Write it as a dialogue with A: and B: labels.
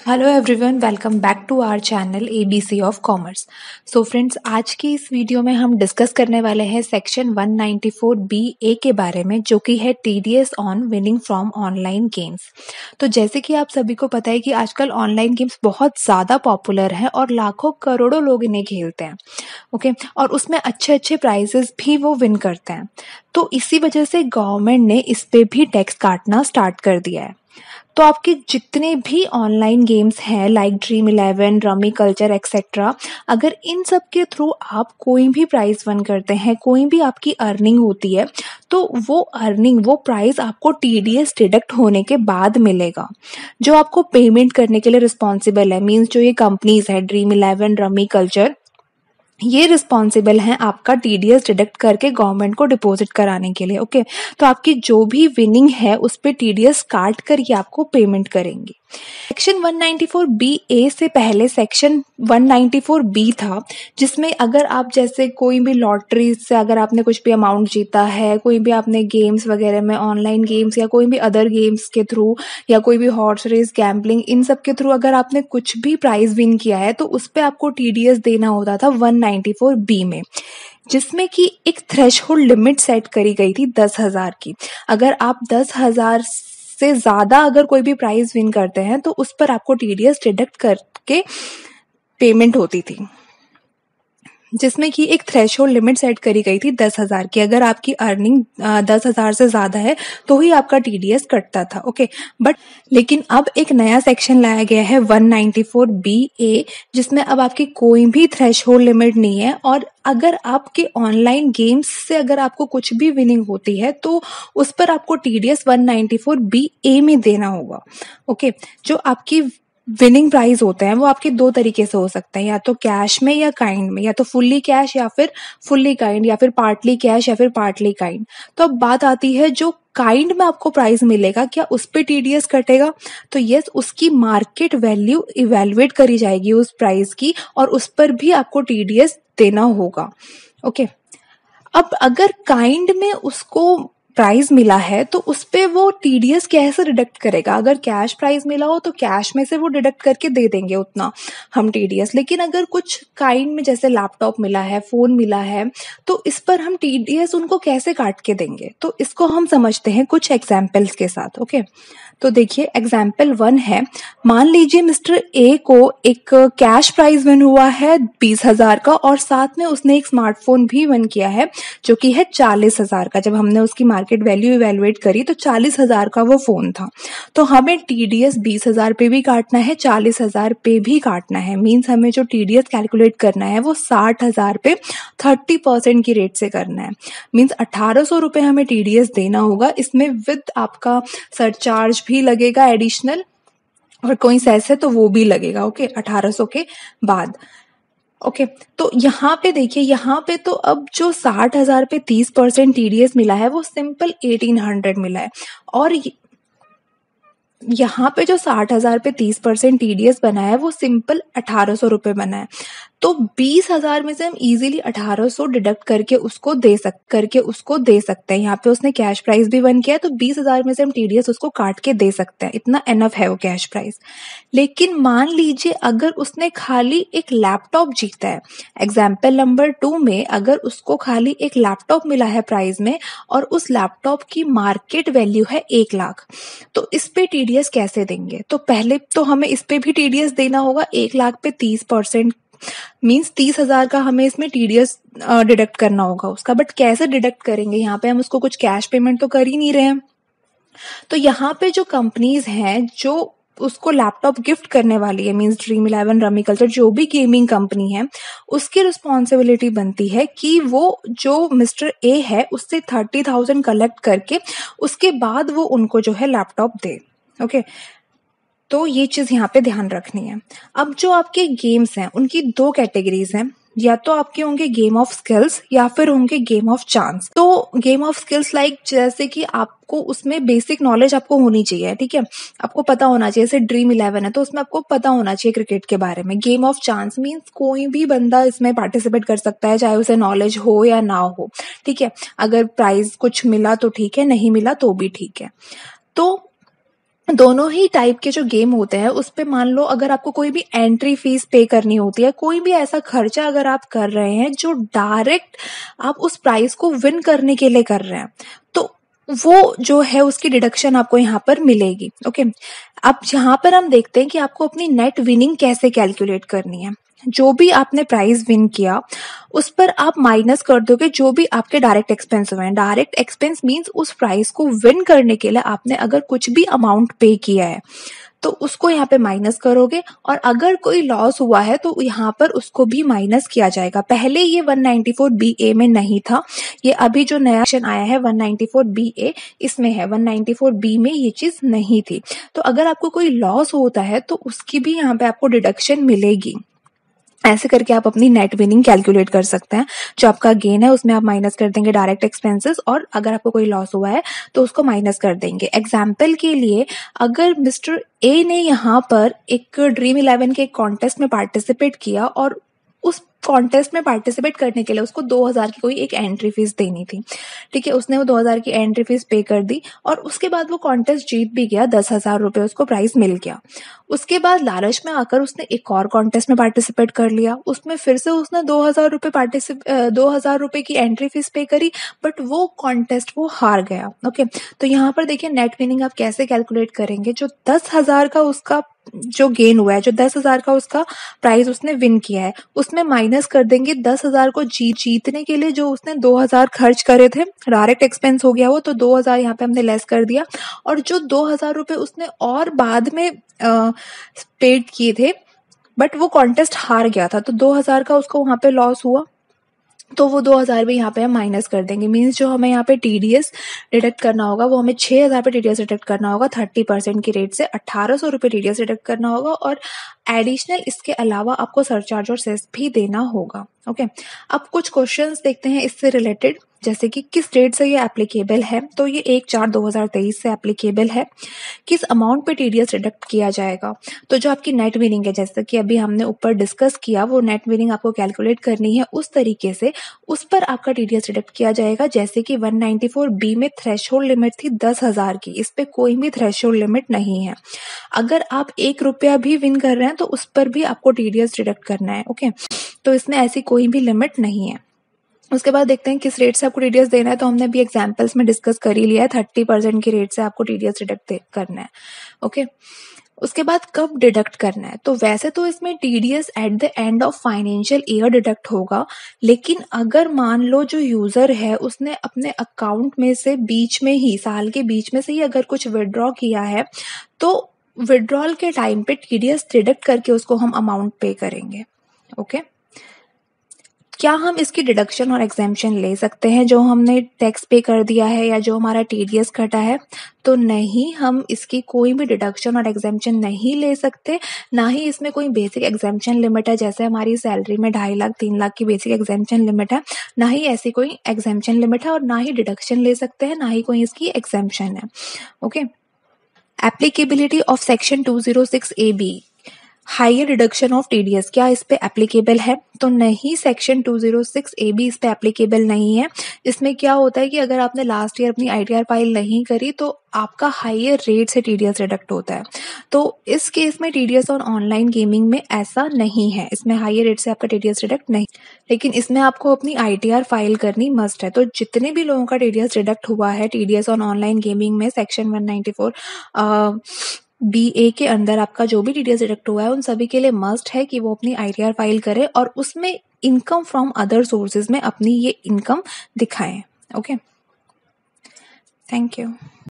A: Hello everyone, welcome back to our channel ABC of commerce. So friends, आज की इस video में हम डिस्कस करने वाले हैं सेक्शन 194 बी ए के बारे में, जो कि है TDS on winning from online games. तो जैसे कि आप सभी को पता है कि आजकल ऑनलाइन गेम्स बहुत ज़्यादा पॉपुलर हैं और लाखों करोड़ों लोग इन्हें खेलते हैं। ओके, और उसमें अच्छे अच्छे प्राइजेस भी वो विन करते हैं। तो इसी वजह से गवर्नमेंट ने इस पे भी टैक्स काटना स्टार्ट कर दिया है। तो आपके जितने भी ऑनलाइन गेम्स हैं like dream eleven, rummy culture etcetera, अगर इन सब के थ्रू आप कोई भी प्राइज विन करते हैं, कोई भी आपकी अर्निंग होती है, तो वो प्राइस आपको टीडीएस डिडक्ट होने के बाद मिलेगा। जो आपको पेमेंट करने के लिए रिस्पॉन्सिबल है, मीन्स जो ये कंपनीज है ड्रीम इलेवन, रमी कल्चर, ये रिस्पॉन्सिबल हैं आपका टीडीएस डिडक्ट करके गवर्नमेंट को डिपॉजिट कराने के लिए। ओके, तो आपकी जो भी विनिंग है उस पे टीडीएस काट कर ये आपको पेमेंट करेंगे। सेक्शन 194 बी ए से पहले सेक्शन 194 बी था, जिसमें अगर आप जैसे कोई भी लॉटरी से अगर आपने कुछ भी अमाउंट जीता है, कोई भी आपने गेम्स वगैरह में, ऑनलाइन गेम्स या कोई भी अदर गेम्स के थ्रू, या कोई भी हॉर्स रेस, गैम्बलिंग, इन सब के थ्रू अगर आपने कुछ भी प्राइज विन किया है तो उस पे आपको टीडीएस देना होता था 194 बी में, जिसमें कि एक थ्रेशहोल्ड लिमिट सेट करी गई थी 10,000 की। अगर आप 10,000 से ज्यादा अगर कोई भी प्राइज विन करते हैं तो उस पर आपको टीडीएस डिडक्ट करके पेमेंट होती थी, जिसमें कि एक थ्रेशहोल्ड लिमिट सेट करी गई थी 10,000 की। अगर आपकी अर्निंग 10,000 से ज्यादा है तो ही आपका टीडीएस कटता था। ओके, बट लेकिन अब एक नया सेक्शन लाया गया है 194 बी ए, जिसमें अब आपकी कोई भी थ्रेशहोल्ड लिमिट नहीं है, और अगर आपके ऑनलाइन गेम्स से अगर आपको कुछ भी विनिंग होती है तो उस पर आपको टीडीएस 194 बी ए में देना होगा। ओके, जो आपकी विनिंग प्राइज होते हैं वो आपके दो तरीके से हो सकते हैं, या तो कैश में या काइंड में, या तो फुल्ली कैश या फिर फुल्ली काइंड, या फिर पार्टली कैश या फिर पार्टली काइंड। तो अब बात आती है, जो काइंड में आपको प्राइस मिलेगा क्या उस पे टीडीएस कटेगा? तो यस, उसकी मार्केट वैल्यू इवेल्युएट करी जाएगी उस प्राइस की, और उस पर भी आपको टीडीएस देना होगा। ओके, अब अगर काइंड में उसको प्राइस मिला है तो उस पे वो टीडीएस कैसे डिडक्ट करेगा? अगर कैश प्राइस मिला हो तो कैश में से वो डिडक्ट करके दे देंगे उतना हम टीडीएस, लेकिन अगर कुछ काइंड में जैसे लैपटॉप मिला है, फोन मिला है, तो इस पर हम टीडीएस उनको कैसे काट के देंगे? तो इसको हम समझते हैं कुछ एग्जाम्पल्स के साथ। ओके, तो देखिए एग्जाम्पल 1 है, मान लीजिए मिस्टर ए को एक कैश प्राइज विन हुआ है 20,000 का, और साथ में उसने एक स्मार्टफोन भी विन किया है जो कि है 40,000 का। जब हमने उसकी मार्केट वैल्यू इवेलुएट करी तो 40,000 का वो फोन था। तो हमें टीडीएस 20,000 पे भी काटना है, 40,000 पे भी काटना है। मीन्स हमें जो टीडीएस कैलकुलेट करना है वो 60,000 पे 30% की रेट से करना है। मीन्स 1,800 रुपए हमें टीडीएस देना होगा। इसमें विद आपका सरचार्ज भी लगेगा एडिशनल, और कोई सेस है तो वो भी लगेगा। ओके, 1,800 के बाद। ओके, तो यहाँ पे देखिए, यहाँ पे तो अब जो 60,000 पे 30% टीडीएस मिला है वो सिंपल 1,800 मिला है, और यहाँ पे जो 60,000 पे 30% टीडीएस बना है वो सिंपल 1,800 रुपए बना है। तो 20,000 में से हम इजीली 1,800 डिडक्ट करके उसको दे सकते हैं। यहाँ पे उसने कैश प्राइस भी वन किया है तो 20,000 में से हम टीडीएस उसको काट के दे सकते हैं, इतना एनफ है वो कैश प्राइस। लेकिन मान लीजिए अगर उसने खाली एक लैपटॉप जीता है, एग्जाम्पल नंबर 2 में अगर उसको खाली एक लैपटॉप मिला है प्राइस में, और उस लैपटॉप की मार्केट वैल्यू है 1 लाख, तो इस पे टीडीएस कैसे देंगे? तो पहले तो हमें इस पे भी टीडीएस देना होगा। 1 लाख पे 30%, मीन्स 30,000 का हमें इसमें टीडीएस डिडक्ट करना होगा उसका। बट कैसे डिडक्ट करेंगे? यहाँ पे हम उसको कुछ कैश पेमेंट तो कर ही नहीं रहे हैं। तो यहाँ पे जो कंपनीज हैं जो उसको लैपटॉप गिफ्ट करने वाली है, means dream eleven, rummy culture, जो भी गेमिंग कंपनी है, उसकी रिस्पॉन्सिबिलिटी बनती है कि वो जो मिस्टर ए है उससे 30,000 कलेक्ट करके उसके बाद वो उनको जो है लैपटॉप दे। ओके, तो ये चीज यहाँ पे ध्यान रखनी है। अब जो आपके गेम्स हैं उनकी दो कैटेगरीज हैं, या तो आपके होंगे गेम ऑफ स्किल्स या फिर होंगे गेम ऑफ चांस। तो गेम ऑफ स्किल्स लाइक जैसे कि आपको उसमें बेसिक नॉलेज आपको होनी चाहिए, ठीक है, आपको पता होना चाहिए। जैसे ड्रीम इलेवन है तो उसमें आपको पता होना चाहिए क्रिकेट के बारे में। गेम ऑफ चांस मीन्स कोई भी बंदा इसमें पार्टिसिपेट कर सकता है, चाहे उसे नॉलेज हो या ना हो, ठीक है। अगर प्राइज कुछ मिला तो ठीक है, नहीं मिला तो भी ठीक है। तो दोनों ही टाइप के जो गेम होते हैं उस पे मान लो अगर आपको कोई भी एंट्री फीस पे करनी होती है, कोई भी ऐसा खर्चा अगर आप कर रहे हैं जो डायरेक्ट आप उस प्राइस को विन करने के लिए कर रहे हैं, तो वो जो है उसकी डिडक्शन आपको यहाँ पर मिलेगी। ओके, अब यहाँ पर हम देखते हैं कि आपको अपनी नेट विनिंग कैसे कैलकुलेट करनी है। जो भी आपने प्राइस विन किया उस पर आप माइनस कर दोगे जो भी आपके डायरेक्ट एक्सपेंस हुए हैं। डायरेक्ट एक्सपेंस मींस उस प्राइस को विन करने के लिए आपने अगर कुछ भी अमाउंट पे किया है तो उसको यहाँ पे माइनस करोगे, और अगर कोई लॉस हुआ है तो यहाँ पर उसको भी माइनस किया जाएगा। पहले ये 194BA में नहीं था, ये अभी जो नया सेक्शन आया है 194BA इसमें है, 194B में ये चीज नहीं थी। तो अगर आपको कोई लॉस होता है तो उसकी भी यहाँ पे आपको डिडक्शन मिलेगी। ऐसे करके आप अपनी नेट विनिंग कैलकुलेट कर सकते हैं। जो आपका गेन है उसमें आप माइनस कर देंगे डायरेक्ट एक्सपेंसेस, और अगर आपको कोई लॉस हुआ है तो उसको माइनस कर देंगे। एग्जाम्पल के लिए, अगर मिस्टर ए ने यहाँ पर एक ड्रीम 11 के कॉन्टेस्ट में पार्टिसिपेट किया और उस कॉन्टेस्ट में पार्टिसिपेट करने के लिए उसको 2000 की कोई एक एंट्री फीस देनी थी, ठीक है। उसने वो 2000 की एंट्री फीस पे कर दी और उसके बाद वो कॉन्टेस्ट जीत भी गया, 10,000 रुपये उसको प्राइस मिल गया। उसके बाद लालच में आकर उसने एक और कॉन्टेस्ट में पार्टिसिपेट कर लिया, उसमें फिर से उसने 2000 रुपये की एंट्री फीस पे करी, बट वो कॉन्टेस्ट वो हार गया। ओके, तो यहाँ पर देखिए नेट विनिंग आप कैसे कैलकुलेट करेंगे। जो 10,000 का उसका जो गेन हुआ है, जो 10,000 का उसका प्राइस उसने विन किया है, उसमें माइनस कर देंगे 10,000 को जीतने के लिए जो उसने 2,000 खर्च करे थे, डायरेक्ट एक्सपेंस हो गया वो, तो 2,000 यहाँ पे हमने लेस कर दिया। और जो 2,000 रुपये उसने और बाद में पेड किए थे, बट वो कॉन्टेस्ट हार गया था, तो 2,000 का उसको वहां पे लॉस हुआ, तो वो 2,000 भी यहाँ पे हम माइनस कर देंगे। मीन्स जो हमें यहाँ पे टीडीएस डिडक्ट करना होगा वो हमें 6,000 पे टीडीएस डिडक्ट करना होगा 30% की रेट से, 1,800 रुपये टीडीएस डिडक्ट करना होगा, और एडिशनल इसके अलावा आपको सरचार्ज और सेस भी देना होगा। ओके, अब कुछ क्वेश्चंस देखते हैं इससे रिलेटेड, जैसे कि किस डेट से ये एप्लीकेबल है। तो ये 1/4/2023 से एप्लीकेबल है। किस अमाउंट पे टीडीएस डिडक्ट किया जाएगा, तो जो आपकी नेट विनिंग है, जैसे कि अभी हमने ऊपर डिस्कस किया, वो नेट विनिंग आपको कैलकुलेट करनी है उस तरीके से, उस पर आपका टीडीएस डिडक्ट किया जाएगा। जैसे कि 194B में थ्रेशोल्ड लिमिट थी 10,000 की, इस पे कोई भी थ्रेशोल्ड लिमिट नहीं है। अगर आप 1 रुपया भी विन कर रहे हैं तो उस पर भी आपको टीडीएस डिडक्ट करना है। ओके, तो इसमें ऐसी कोई भी लिमिट नहीं है। उसके बाद देखते हैं किस रेट से आपको टीडीएस देना है, तो हमने भी एग्जाम्पल्स में डिस्कस कर ही लिया है, 30% की रेट से आपको टीडीएस डिडक्ट करना है। ओके, उसके बाद कब डिडक्ट करना है, तो वैसे तो इसमें TDS at the end of financial year deduct होगा, लेकिन अगर मान लो जो यूजर है उसने अपने अकाउंट में से बीच में ही, साल के बीच में से ही अगर कुछ विड्रॉ किया है, तो विड्रॉल के टाइम पे टीडीएस डिडक्ट करके उसको हम अमाउंट पे करेंगे। ओके, क्या हम इसकी डिडक्शन और एग्जेम्पशन ले सकते हैं जो हमने टैक्स पे कर दिया है या जो हमारा टीडीएस कटा है? तो नहीं, हम इसकी कोई भी डिडक्शन और एग्जेम्पशन नहीं ले सकते। ना ही इसमें कोई बेसिक एग्जेम्पशन लिमिट है, जैसे हमारी सैलरी में 2.5 लाख 3 लाख की बेसिक एग्जेम्पशन लिमिट है, ना ही ऐसी कोई एग्जेम्पशन लिमिट है, और ना ही डिडक्शन ले सकते हैं, ना ही कोई इसकी एग्जेम्पशन है। Okay, applicability of section 206AB, higher deduction of TDS, क्या इस पे एप्लीकेबल है? तो नहीं, सेक्शन 206AB इस पे एप्लीकेबल नहीं है। इसमें क्या होता है कि अगर आपने लास्ट ईयर अपनी आईटीआर फाइल नहीं करी तो आपका हायर रेट से टीडीएस डिडक्ट होता है। तो इस केस में टीडीएस और ऑनलाइन गेमिंग में ऐसा नहीं है, इसमें हायर रेट से आपका टीडीएस डिडक्ट नहीं, लेकिन इसमें आपको अपनी आईटीआर फाइल करनी मस्ट है। तो जितने भी लोगों का टीडीएस डिडक्ट हुआ है टीडीएस और ऑनलाइन गेमिंग में सेक्शन 194BA के अंदर आपका जो भी टीडीएस डिडक्ट हुआ है, उन सभी के लिए मस्ट है कि वो अपनी आईटीआर फाइल करे और उसमें इनकम फ्रॉम अदर सोर्सेज में अपनी ये इनकम दिखाएं। Okay, thank you.